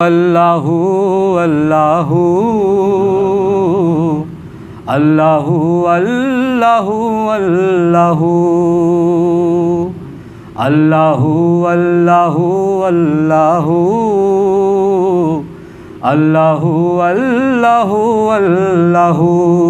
अल्लाहु अल्लाहु अल्लाहु अल्लाहु अल्लाहु अल्लाहु अल्लाहु अल्लाहु अल्लाहु अल्लाहु अल्लाहु।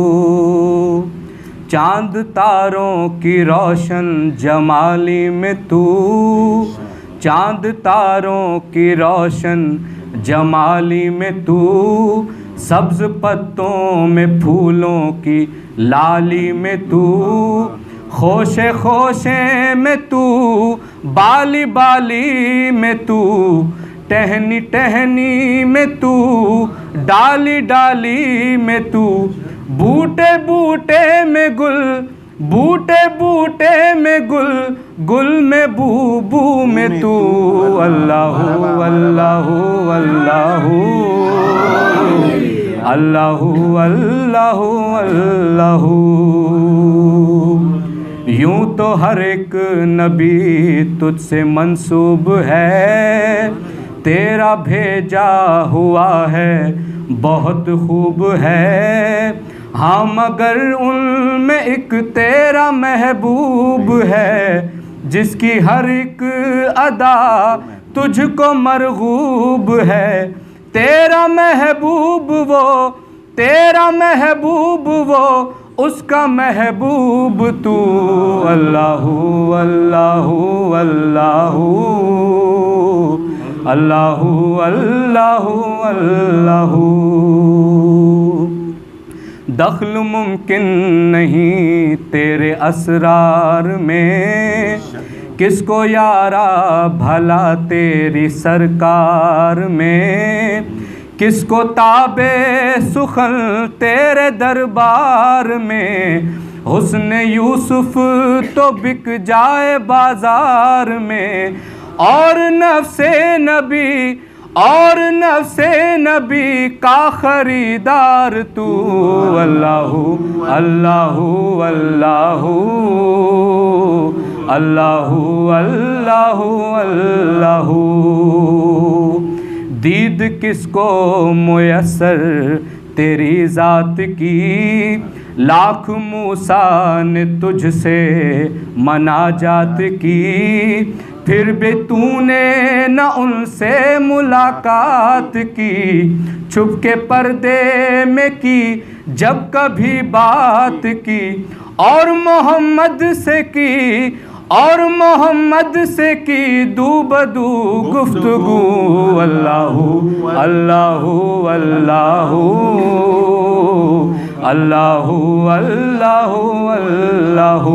चांद तारों की रोशन जमाली में तू, चांद तारों की रोशन जमाली में तू, सब्ज पत्तों में फूलों की लाली में तू, खोशे खोशे में तू, बाली बाली में तू, टहनी टहनी में तू, डाली डाली में तू, बूटे बूटे में गुल, बूटे बूटे में गुल, गुल में बू बू में तू। अल्लाहु अल्लाहु अल्लाहु अल्लाहु अल्लाहु अल्लाहु। यूं तो हर एक नबी तुझसे मंसूब है, तेरा भेजा हुआ है बहुत खूब है। हाँ मगर उनमें एक तेरा महबूब है, जिसकी हर एक अदा तुझको मरगूब है। तेरा महबूब वो, तेरा महबूब वो, उसका महबूब तू। अल्लाहु अल्लाहु अल्लाहु अल्लाहु अल्लाहु अल्लाहु। दख्ल मुमकिन नहीं तेरे असरार में, किसको यारा भला तेरी सरकार में, किसको ताबे सुखल तेरे दरबार में। हुस्न यूसुफ तो बिक जाए बाजार में, और नफ्से नबी, और नफ्से नबी का खरीदार तू। अल्लाहु अल्लाहु अल्लाहु अल्लाहु अल्लाहु अल्लाहु। दीद किसको मुयस्सर तेरी ज़ात की, लाख मूसा ने तुझसे मनाजात की, फिर भी तूने न उनसे मुलाकात की। छुप के पर्दे में की जब कभी बात की, और मोहम्मद से की, और मोहम्मद से की दू बदू गुफ्तगू। अल्लाहु अल्लाहु अल्लाहु अल्लाहु अल्लाहु अल्लाहु।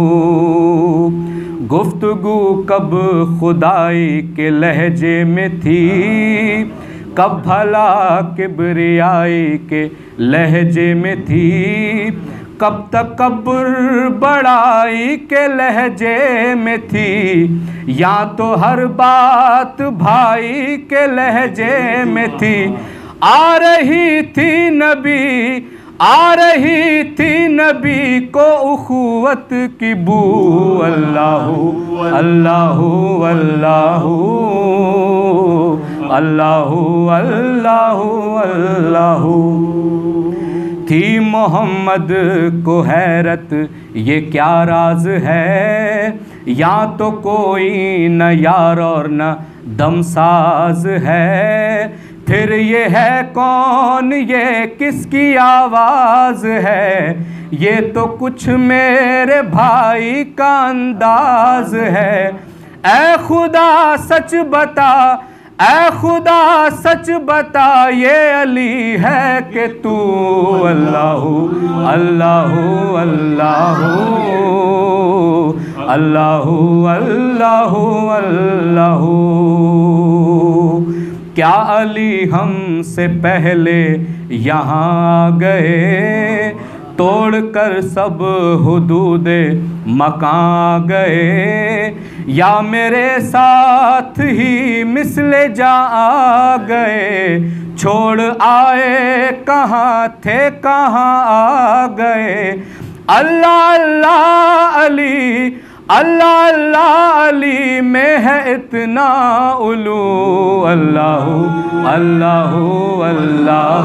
गुफ्तगू कब खुदाई के लहजे में थी, कब भला किबरियाई के लहजे में थी, कब तकब्बुर बड़ाई के लहजे में थी। या तो हर बात भाई के लहजे में थी। आ रही थी नबी, आ रही थी नबी को उखुवत की बू। अल्लाहु अल्लाहु अल्लाहु अल्लाहु अल्लाहु अल्लाहु। थी मोहम्मद को हैरत ये क्या राज है, या तो कोई न यार और न दमसाज है। फिर ये है कौन, ये किसकी आवाज़ है, ये तो कुछ मेरे भाई का अंदाज है। ऐ खुदा सच बता, ऐ खुदा सच बता, ये अली है कि तू। अल्लाहु अल्लाहु अल्लाहु अल्लाहु अल्लाहु अल्लाहु। क्या अली हमसे पहले यहाँ आ गए, तोड़ कर सब हुदूदे मकां गए, या मेरे साथ ही मिसले जा आ गए। छोड़ आए कहाँ थे कहाँ आ गए। अल्लाह अल्लाह अली अल्लाह अल्लाह अली में है इतना उलू, अल्लाह अल्लाह अल्लाह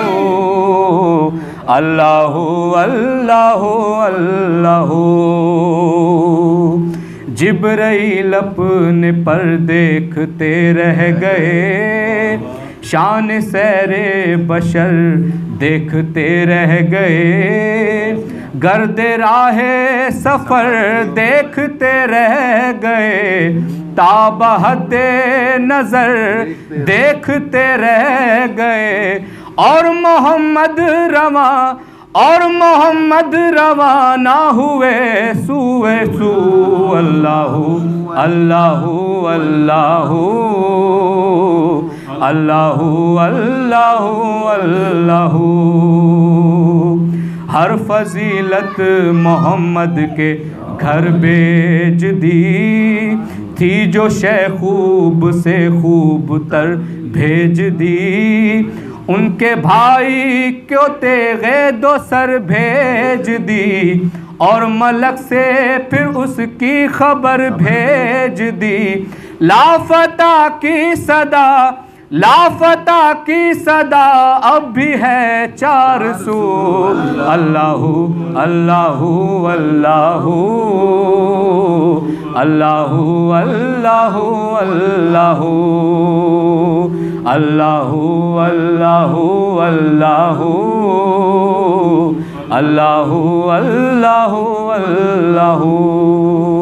अल्लाह अल्लाह अल्लाह। जिब्राइल अपने पर देखते रह गए, शान सैरे बशर देखते रह गए, गर्दे राहे सफ़र देखते रह गए, ताबहते नज़र देखते रह गए, और मोहम्मद रवाना हुए सूए सू, अल्लाह अल्लाह अल्लाह अल्लाह अल्लाह अल्लाह। हर फजीलत मोहम्मद के घर भेज दी थी, जो शे खूब से खूब तर भेज दी, उनके भाई क्यों तेगे दो सर भेज दी, और मलक से फिर उसकी खबर भेज दी, लाफता की सदा, लाफता की सदा अब भी है 400, अल्लाह अल्लाह अल्लाह अल्लाह अल्लाह अल्लाह अल्लाह अल्लाह अल्लाह अल्लाह अल्लाह अल्लाह।